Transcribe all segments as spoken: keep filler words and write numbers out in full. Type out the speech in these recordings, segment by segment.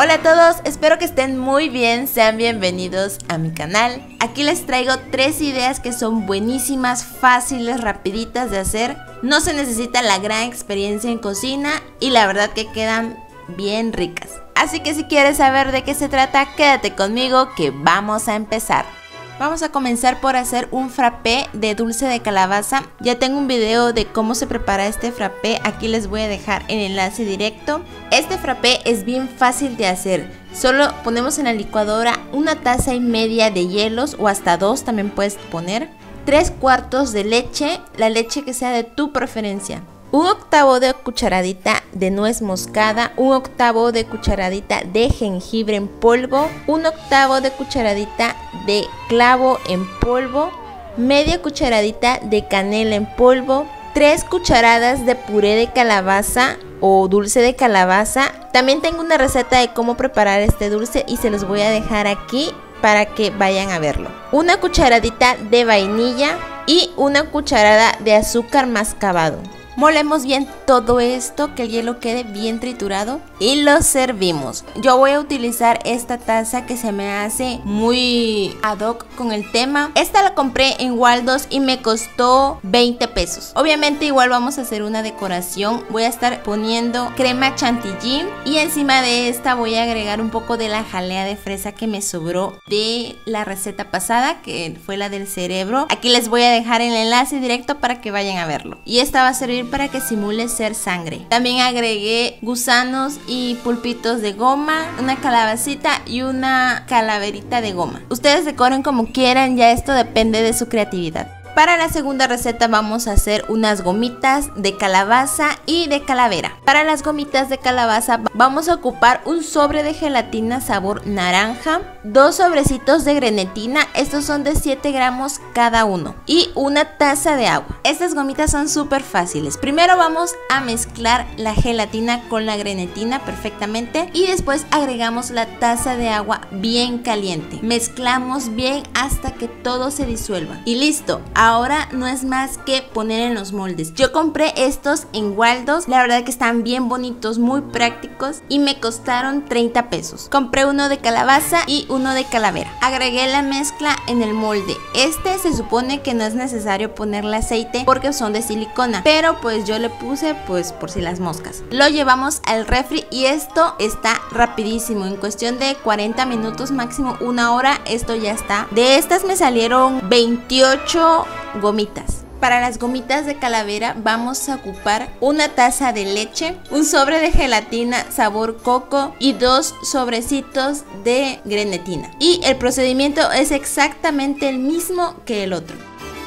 Hola a todos, espero que estén muy bien, sean bienvenidos a mi canal. Aquí les traigo tres ideas que son buenísimas, fáciles, rapiditas de hacer. No se necesita la gran experiencia en cocina y la verdad que quedan bien ricas. Así que si quieres saber de qué se trata, quédate conmigo que vamos a empezar. Vamos a comenzar por hacer un frappé de dulce de calabaza. Ya tengo un video de cómo se prepara este frappé, aquí les voy a dejar el enlace directo. Este frappé es bien fácil de hacer. Solo ponemos en la licuadora una taza y media de hielos o hasta dos también puedes poner. Tres cuartos de leche, la leche que sea de tu preferencia. Un octavo de cucharadita de nuez moscada, un octavo de cucharadita de jengibre en polvo, un octavo de cucharadita de clavo en polvo, media cucharadita de canela en polvo, tres cucharadas de puré de calabaza o dulce de calabaza. También tengo una receta de cómo preparar este dulce y se los voy a dejar aquí para que vayan a verlo. Una cucharadita de vainilla y una cucharada de azúcar mascabado. Molemos bien todo esto, que el hielo quede bien triturado y lo servimos. Yo voy a utilizar esta taza que se me hace muy ad hoc con el tema. Esta la compré en Waldos y me costó veinte pesos. Obviamente igual vamos a hacer una decoración. Voy a estar poniendo crema chantilly y encima de esta voy a agregar un poco de la jalea de fresa que me sobró de la receta pasada, que fue la del cerebro. Aquí les voy a dejar el enlace directo para que vayan a verlo. Y esta va a servir para que simule ser sangre. También agregué gusanos y pulpitos de goma, una calabacita y una calaverita de goma. Ustedes decoren como quieran, ya esto depende de su creatividad. Para la segunda receta vamos a hacer unas gomitas de calabaza y de calavera. Para las gomitas de calabaza vamos a ocupar un sobre de gelatina sabor naranja, dos sobrecitos de grenetina, estos son de siete gramos cada uno, y una taza de agua. Estas gomitas son súper fáciles. Primero vamos a mezclar la gelatina con la grenetina perfectamente y después agregamos la taza de agua bien caliente. Mezclamos bien hasta que todo se disuelva y listo. Ahora no es más que poner en los moldes. Yo compré estos en Waldos, la verdad que están bien bonitos, muy prácticos y me costaron treinta pesos. Compré uno de calabaza y uno de calavera. Agregué la mezcla en el molde. Este se supone que no es necesario ponerle aceite porque son de silicona, pero pues yo le puse pues por si las moscas. Lo llevamos al refri y esto está rapidísimo. En cuestión de cuarenta minutos, máximo una hora, esto ya está. De estas me salieron veintiocho gomitas. Para las gomitas de calavera vamos a ocupar una taza de leche, un sobre de gelatina sabor coco y dos sobrecitos de grenetina. Y el procedimiento es exactamente el mismo que el otro.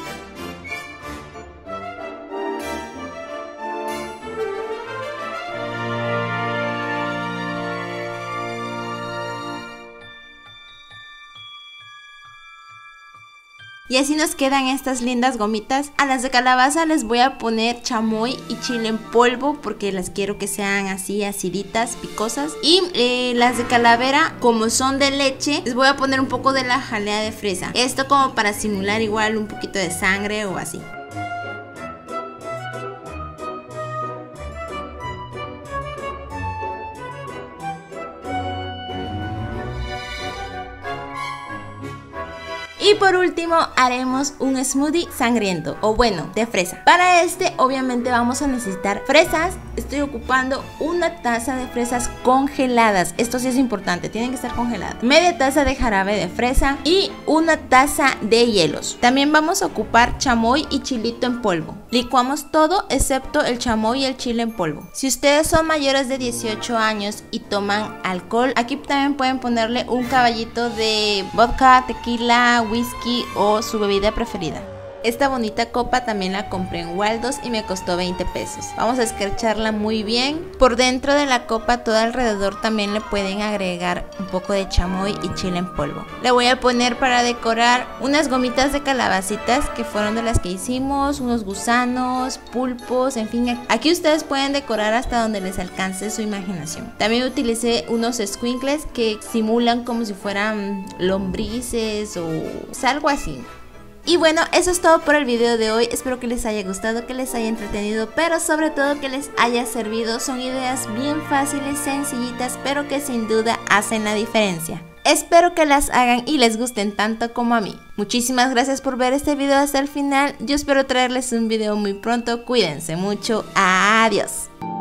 Y así nos quedan estas lindas gomitas. A las de calabaza les voy a poner chamoy y chile en polvo porque las quiero que sean así aciditas, picosas. Y eh, las de calavera, como son de leche, les voy a poner un poco de la jalea de fresa. Esto como para simular igual un poquito de sangre o así. Y por último haremos un smoothie sangriento, o bueno, de fresa. Para este obviamente vamos a necesitar fresas. Estoy ocupando una taza de fresas congeladas. Esto sí es importante, tienen que estar congeladas. Media taza de jarabe de fresa y una taza de hielos. También vamos a ocupar chamoy y chilito en polvo. Licuamos todo excepto el chamoy y el chile en polvo. Si ustedes son mayores de dieciocho años y toman alcohol, aquí también pueden ponerle un caballito de vodka, tequila, whisky o su bebida preferida. Esta bonita copa también la compré en Waldos y me costó veinte pesos. Vamos a escarcharla muy bien. Por dentro de la copa, todo alrededor, también le pueden agregar un poco de chamoy y chile en polvo. Le voy a poner para decorar unas gomitas de calabacitas que fueron de las que hicimos, unos gusanos, pulpos, en fin. Aquí ustedes pueden decorar hasta donde les alcance su imaginación. También utilicé unos squinkles que simulan como si fueran lombrices o algo así. Y bueno, eso es todo por el video de hoy. Espero que les haya gustado, que les haya entretenido, pero sobre todo que les haya servido. Son ideas bien fáciles, sencillitas, pero que sin duda hacen la diferencia. Espero que las hagan y les gusten tanto como a mí. Muchísimas gracias por ver este video hasta el final. Yo espero traerles un video muy pronto. Cuídense mucho. Adiós.